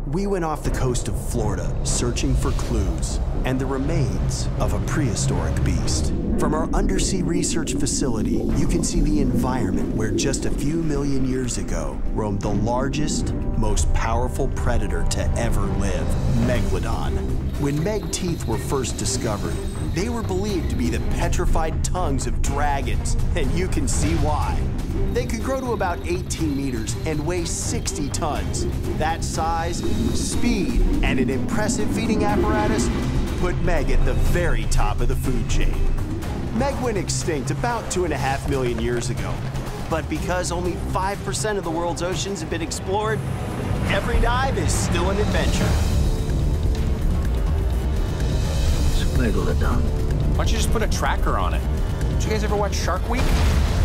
We went off the coast of Florida searching for clues and the remains of a prehistoric beast. From our undersea research facility, you can see the environment where just a few million years ago roamed the largest, most powerful predator to ever live, Megalodon. When Meg teeth were first discovered, they were believed to be the petrified tongues of dragons, and you can see why. They could grow to about 18 meters and weigh 60 tons. That size, speed, and an impressive feeding apparatus put Meg at the very top of the food chain. Meg went extinct about 2.5 million years ago. But because only 5% of the world's oceans have been explored, every dive is still an adventure. It's Megalodon. Why don't you just put a tracker on it? Did you guys ever watch Shark Week?